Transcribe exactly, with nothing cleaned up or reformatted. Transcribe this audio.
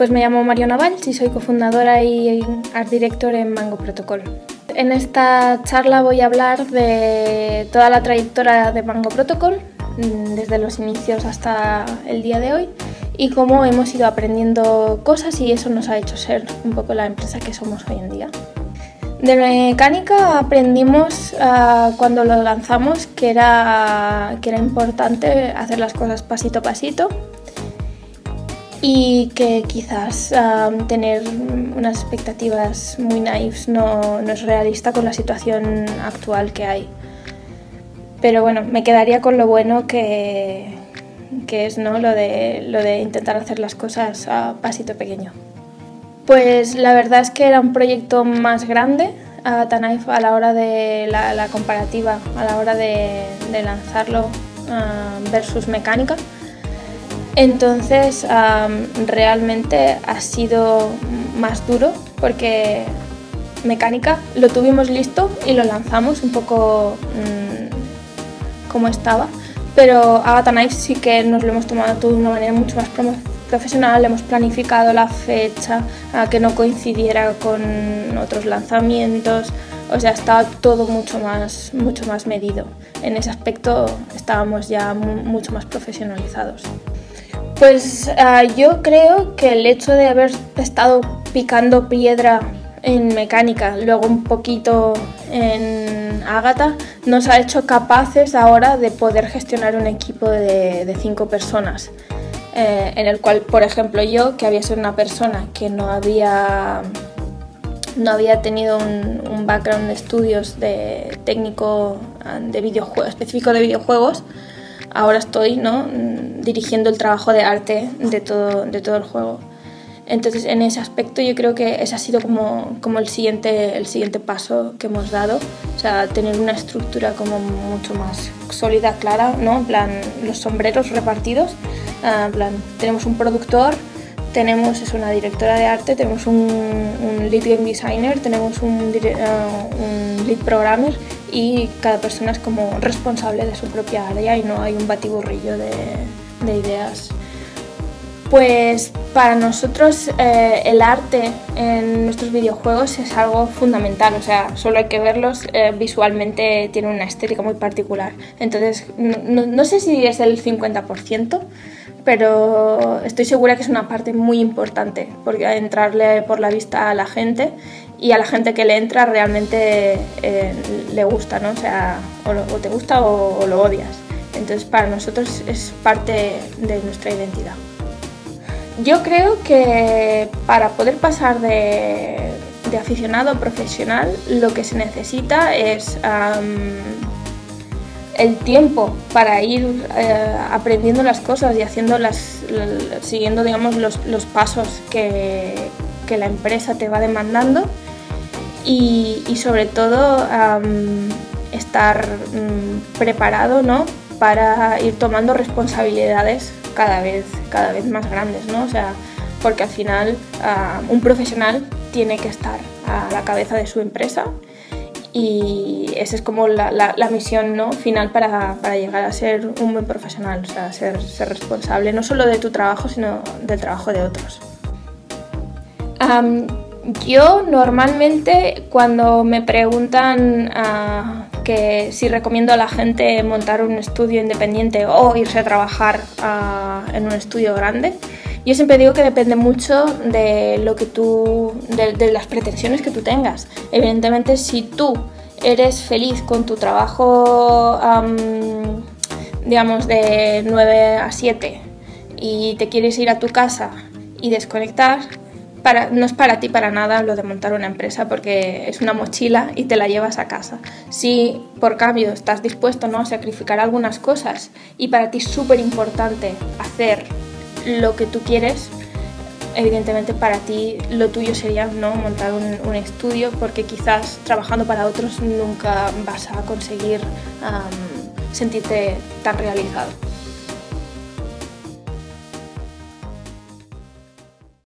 Pues me llamo Mariona Valls y soy cofundadora y art director en Mango Protocol. En esta charla voy a hablar de toda la trayectoria de Mango Protocol, desde los inicios hasta el día de hoy, y cómo hemos ido aprendiendo cosas y eso nos ha hecho ser un poco la empresa que somos hoy en día. De mecánica aprendimos uh, cuando lo lanzamos que era, que era importante hacer las cosas pasito a pasito y que quizás um, tener unas expectativas muy naifs no, no es realista con la situación actual que hay. Pero bueno, me quedaría con lo bueno que, que es, ¿no? lo, de, lo de intentar hacer las cosas a pasito pequeño. Pues la verdad es que era un proyecto más grande a Tanaif a la hora de la, la comparativa, a la hora de, de lanzarlo uh, versus mecánica. Entonces um, realmente ha sido más duro porque mecánica lo tuvimos listo y lo lanzamos un poco um, como estaba, pero Agatha Knives sí que nos lo hemos tomado todo de una manera mucho más profesional, hemos planificado la fecha a que no coincidiera con otros lanzamientos, o sea, estaba todo mucho más, mucho más medido. En ese aspecto estábamos ya mu mucho más profesionalizados. Pues uh, yo creo que el hecho de haber estado picando piedra en mecánica, luego un poquito en Agatha, nos ha hecho capaces ahora de poder gestionar un equipo de, de cinco personas, eh, en el cual, por ejemplo, yo, que había sido una persona que no había, no había tenido un, un background de estudios de técnico de videojuegos, específico de videojuegos, ahora estoy, ¿no?, dirigiendo el trabajo de arte de todo, de todo el juego. Entonces, en ese aspecto yo creo que ese ha sido como, como el, siguiente, el siguiente paso que hemos dado. O sea, tener una estructura como mucho más sólida, clara, ¿no? En plan, los sombreros repartidos. Uh, en plan, tenemos un productor, tenemos es una directora de arte, tenemos un, un lead game designer, tenemos un, uh, un lead programmer y cada persona es como responsable de su propia área y no hay un batiburrillo de, de ideas. Pues para nosotros eh, el arte en nuestros videojuegos es algo fundamental, o sea, solo hay que verlos, eh, visualmente tiene una estética muy particular. Entonces, no, no sé si es el cincuenta por ciento, pero estoy segura que es una parte muy importante, porque entrarle por la vista a la gente y a la gente que le entra realmente eh, le gusta, ¿no? O sea, o, lo, o te gusta o, o lo odias. Entonces, para nosotros es parte de nuestra identidad. Yo creo que para poder pasar de, de aficionado a profesional lo que se necesita es um, el tiempo para ir uh, aprendiendo las cosas y haciendo las, siguiendo, digamos, los, los pasos que, que la empresa te va demandando y, y sobre todo um, estar um, preparado, ¿no?, para ir tomando responsabilidades cada vez, cada vez más grandes, ¿no? O sea, porque al final uh, un profesional tiene que estar a la cabeza de su empresa y esa es como la, la, la misión, ¿no?, final para, para llegar a ser un buen profesional, o sea, ser, ser responsable no solo de tu trabajo, sino del trabajo de otros. Um, yo normalmente cuando me preguntan uh, que si recomiendo a la gente montar un estudio independiente o irse a trabajar uh, en un estudio grande, yo siempre digo que depende mucho de lo que tú, de, de las pretensiones que tú tengas. Evidentemente, si tú eres feliz con tu trabajo, um, digamos, de nueve a siete y te quieres ir a tu casa y desconectar, Para, no es para ti para nada lo de montar una empresa porque es una mochila y te la llevas a casa. Si por cambio estás dispuesto, ¿no?, a sacrificar algunas cosas y para ti es súper importante hacer lo que tú quieres, evidentemente para ti lo tuyo sería, ¿no?, montar un, un estudio porque quizás trabajando para otros nunca vas a conseguir um, sentirte tan realizado.